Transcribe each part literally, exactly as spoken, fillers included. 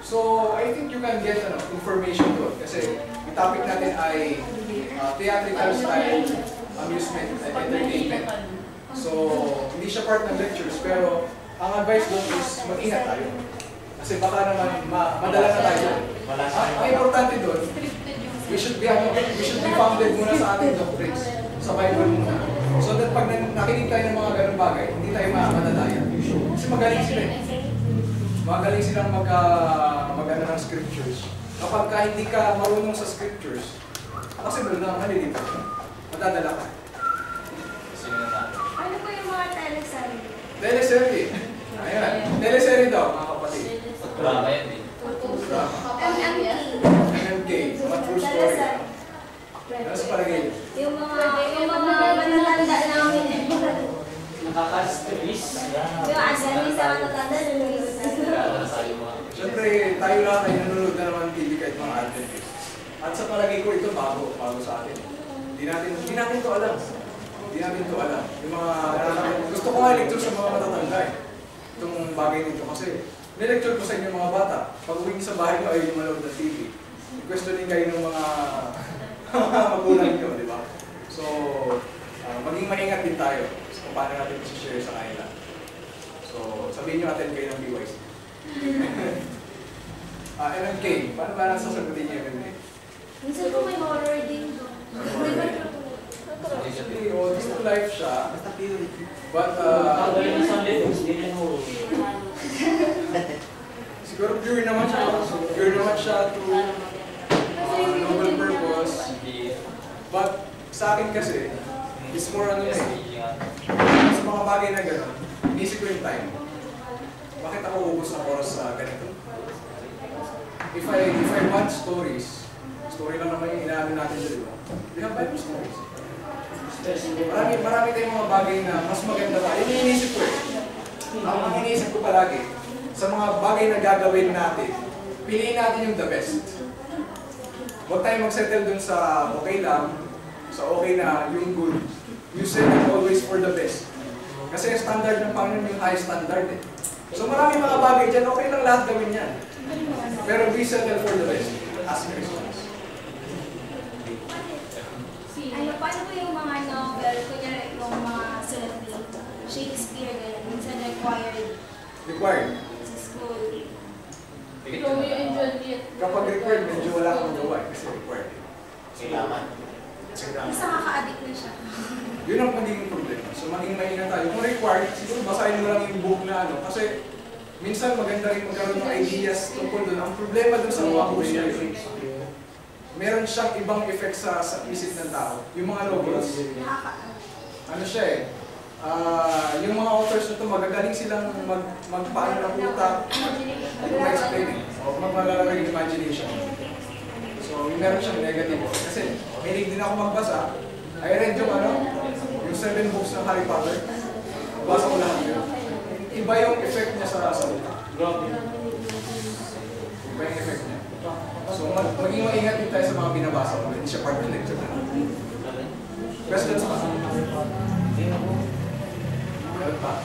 So, I think you can get ano, information doon. Kasi, yung topic natin ay uh, theatrical style amusement and entertainment. So, hindi siya part ng lectures, pero ang advice doon is mag-ingat tayo. Kasi baka naman ma madala na tayo doon. Ang, ang importante doon, we should be ano, we should be founded muna sa ating doctrines, sa Bible muna. So that pag nakinig tayo ng mga ganung bagay, hindi tayo makakadalaya. Kasi magaling sila eh. Magaling silang mag, uh, mag-ano ng scriptures. Kapag ka hindi ka marunong sa scriptures, kasi doon na malilito. Matadala ka. Ano po yung mga teleserye? Teleserye. Ayan. Teleserye daw, mga kapatid. Drama yan eh. M M K. M M K. Mga true story. Ano sa palagay? Yung mga, yung mga matatanda namin. Nakaka-stress. Yung asali sa matatanda, nalulog na. Siyempre, tayo lang ay nanonood na naman T V kahit mga Adventist. At sa palagay ko, ito bago, bago sa atin. Hindi natin, hindi natin ito alam. Hindi natin ito alam. Yung mga, gusto ko nga lecture sa mga matatanda eh. Itong bagay nito kasi, nilecture ko sa inyo mga bata. Pag uwi sa bahay ko, ayaw yung manood ng T V. I-questionin kayo ng mga magulang nyo, di ba? So, uh, maging maingat din tayo kung paano natin isi-share sa kanila. So, sabihin nyo attend kayo ng B Y C. uh, M M K, paano ba nasasagutin niyo M M K? Minsan po may horror din. Actually, oh, true life siya. But, uh, siguro pure naman siya. Pure naman siya to uh, noble purpose. But, sa akin kasi, it's more ano eh. Sa mga bagay na gano'n, inisip ko yung time. Bakit ako ubos ng oras sa ganito? If I, if I want stories, story lang naman yung inaano natin sa diba? We have Bible stories. Marami, marami tayong mga bagay na mas maganda pa. Yung iniisip ko eh. Ang, ang iniisip ko palagi, sa mga bagay na gagawin natin, piliin natin yung the best. Huwag tayong mag-settle dun sa okay lang, sa okay na, yung good. You settle always for the best. Kasi yung standard ng Panginoon yung high standard eh. So marami mga bagay dyan, okay lang lahat gawin yan. Pero we settle for the best as Christians. Ano, paano po yung mga novel, kunyari yung mga sulat ni Shakespeare, ganyan, minsan required Required. sa school. Romeo and Juliet. Kapag required, medyo wala akong gawa kasi required. Kailangan. Basta makaka-addict na siya. Yun ang magiging problema. So maging maingat tayo. Kung required, siguro basahin mo lang yung book na ano. Kasi minsan maganda rin magkaroon ng ideas tungkol doon. Ang problema doon sa mga books na yun, meron siyang ibang effect sa, sa isip ng tao. Yung mga novels, ano siya eh, uh, yung mga authors nito magagaling silang mag, magpaano ng utak, mag-explain eh, o magmalalawag yung imagination. So, yung meron siyang negative. Kasi, hilig din ako magbasa. I read yung ano, yung seven books ng Harry Potter. Basa ko lahat yun. Iba yung effect niya sa sa utak. Iba yung effect niya. So, mag maging maingat din tayo sa mga binabasa ko. Hindi siya part ng lecture na. Questions pa? Meron pa?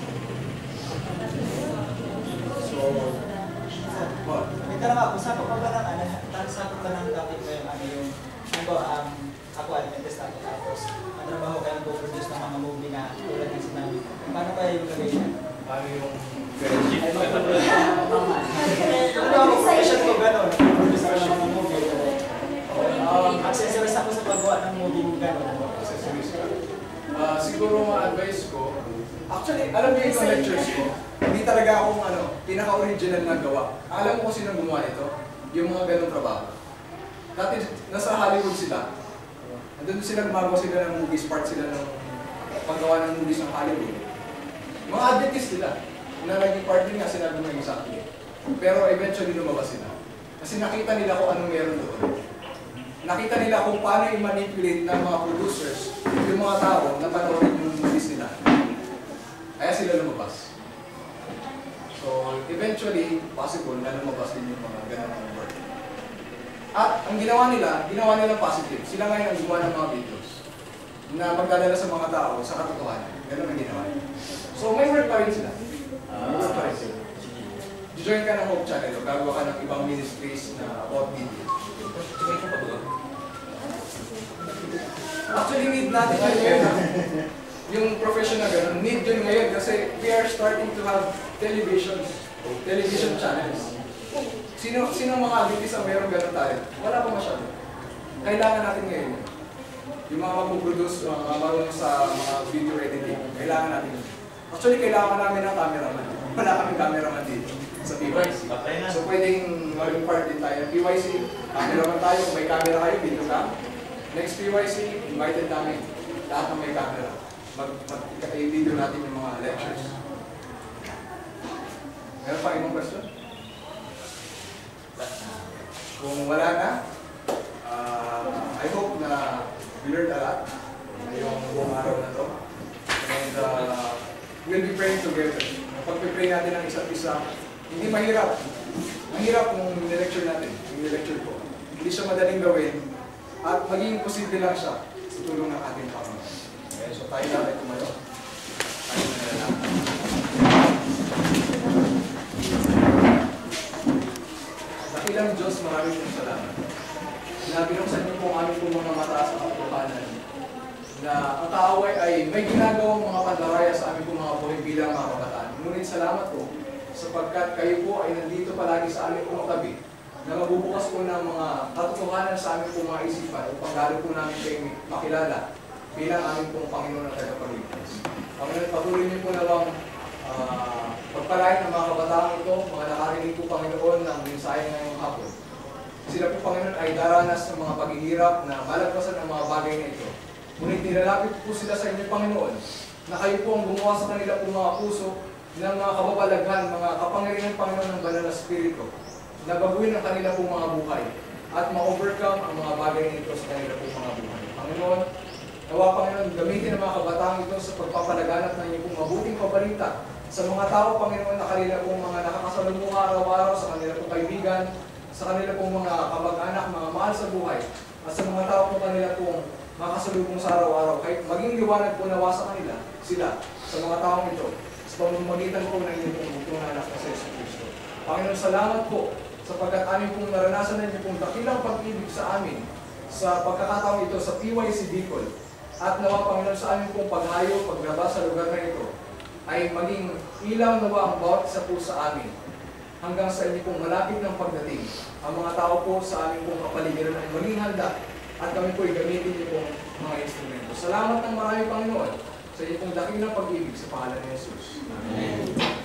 So, what? May tanong ako, saan pa ba ng ano, saan pa ba ng topic ko yung ano yung, ano um, ako Adventist ako tapos, ang trabaho kayo nag-produce ng mga movie na tulad ng sinabi. Paano kaya yung gawin niya? Paano yung Ay, mag-produce ng mga ano ako, profession ko gano'n, produce ng mga movie. Um, accessories ako sa paggawa ng movie mo gano'n. accessories ka? Uh, siguro mga advice ko, actually, alam niyo yung lectures ko, hindi talaga akong ano, pinaka-original na gawa. Alam mo kung sino gumawa nito? Yung mga ganong trabaho. Dati, nasa Hollywood sila. Andun sila gumagawa sila ng movies, part sila ng paggawa ng movies ng Hollywood. Mga Adventist sila. Na naging part din nga sila doon exactly. Pero eventually lumabas sila. Kasi nakita nila kung anong meron doon. Nakita nila kung paano i-manipulate ng mga producers yung mga tao na panoorin yung movies nila. Kaya sila lumabas. So, eventually, possible na lumabas din yung mga ganang work. At ang ginawa nila, ginawa nila positive. Sila ngayon ang gumawa ng mga videos na magdadala sa mga tao sa katotohanan. Ganun ang ginawa nila. So, may work pa rin sila. May work pa rin sila. join ka ng Hope Channel o gagawa ka ng ibang ministries na about video. Actually, need natin yun ngayon. Yung profession na gano'n, need yun ngayon kasi we are starting to have television, television channels. Sino, sino mga artists ang mayroong gano'n tayo? Wala pa masyado. Kailangan natin ngayon yun. Yung mga mag-produce, mga marunong sa mga video editing, kailangan natin yun. Actually, kailangan namin ng cameraman. Wala kaming cameraman dito sa P Y C. So, pwedeng maging part din tayo ng P Y C. Cameraman tayo, kung may camera kayo, dito ka. Next P Y C, invited namin lahat ng may camera. Mag-video natin yung mga lectures. Meron pa ibang question? Kung wala na, uh, I hope na we learned a lot ngayong buong araw na to. And uh, we'll be praying together. Pag-pray natin ang isa't isa, hindi mahirap. Mahirap kung nilecture natin, yung nilecture ko. Hindi siya madaling gawin at maging posible lang siya sa tulong ng ating Panginoon. Okay, so tayo lang ay tumayo. Tayo na lang. Dakilang Diyos, maraming pong salamat. Binabinuksan niyo po ang aming pong mga mata sa katotohanan na ang kaaway ay may ginagawang mga pandaraya sa aming pong mga buhay bilang mga kabataan. Ngunit salamat po sapagkat kayo po ay nandito palagi sa aming pong tabi na mabubukas po ng mga katotohanan sa aming pong mga isipan upang lalo po namin kayo makilala bilang aming pong Panginoon at tagapagligtas. Panginoon, patuloy niyo po na bang uh, pagpalain ng mga kabataan ito, mga nakarinig po Panginoon ng mensahe ngayong hapon. Sila po Panginoon ay daranas ng mga paghihirap na malagpasan ng mga bagay na ito. Ngunit nilalapit po sila sa inyo Panginoon na kayo po ang gumawa sa kanila po mga puso ng mga kababalaghan, mga kapangyarihan Panginoon ng Banal na Espiritu na baguhin ang kanila po mga buhay at ma-overcome ang mga bagay nito sa kanila po mga buhay. Panginoon, nawa Panginoon, gamitin ang mga kabataan ito sa pagpapalaganap ng inyong mabuting pabalita sa mga tao, Panginoon, na kanila pong mga nakakasalumuha araw-araw, sa kanila pong kaibigan, sa kanila pong mga kamag-anak, mga mahal sa buhay, at sa mga tao po kanila pong makasalubong sa araw-araw. Kahit maging liwanag po nawa sa kanila, sila, sa mga taong ito, sa pamamagitan po ng inyong pong butong anak na sa Yesu Cristo. Panginoon, salamat po sapagkat amin pong naranasan na inyong pong dakilang pag-ibig sa amin sa pagkakataong ito sa P Y C Bicol. At nawa Panginoon sa amin pong paghayo, paglabas sa lugar na ito, ay maging ilaw nawa ang bawat isa po sa amin hanggang sa inyo pong malapit ng pagdating. Ang mga tao po sa amin pong kapaligiran ay maging handa at kami po ay gamitin niyo pong mga instrumento. Salamat ng marami Panginoon sa inyo pong dakilang pag-ibig sa pangalan ni Jesus. Amen.